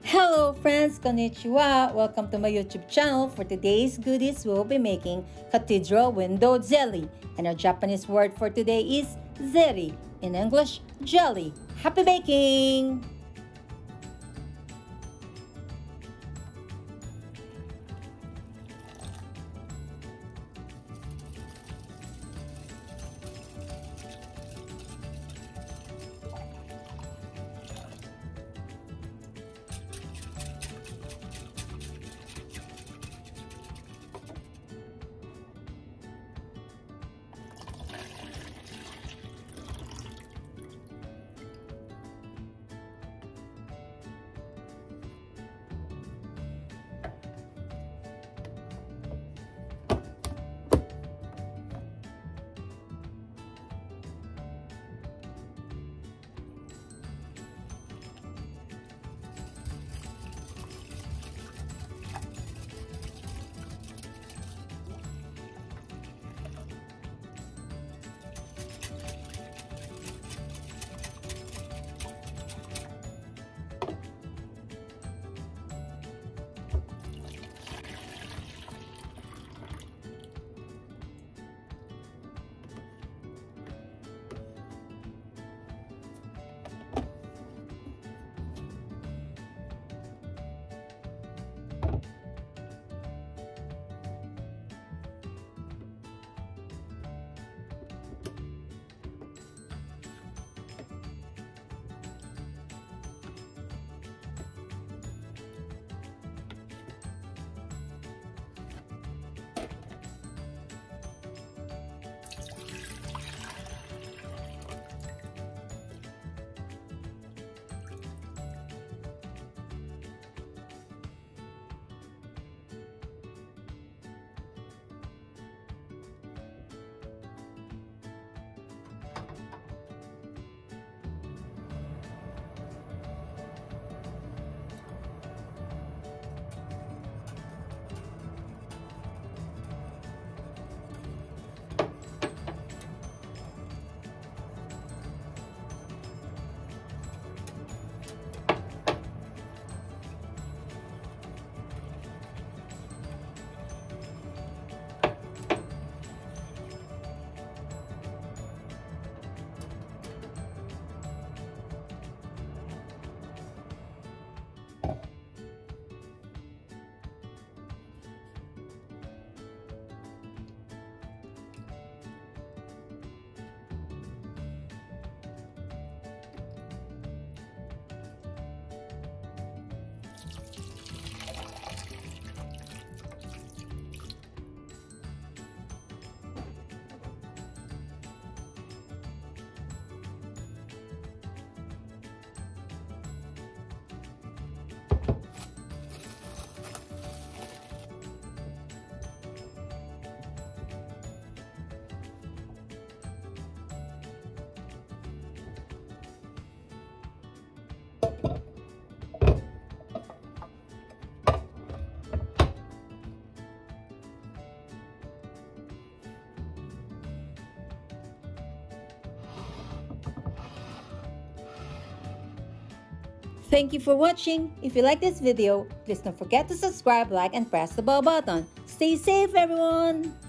Hello friends, konnichiwa! Welcome to my YouTube channel. For today's goodies, we'll be making Cathedral Window Jelly. And our Japanese word for today is zeri. In English, jelly. Happy baking! Thank you for watching. If you like this video, please don't forget to subscribe, like, and press the bell button. Stay safe, everyone!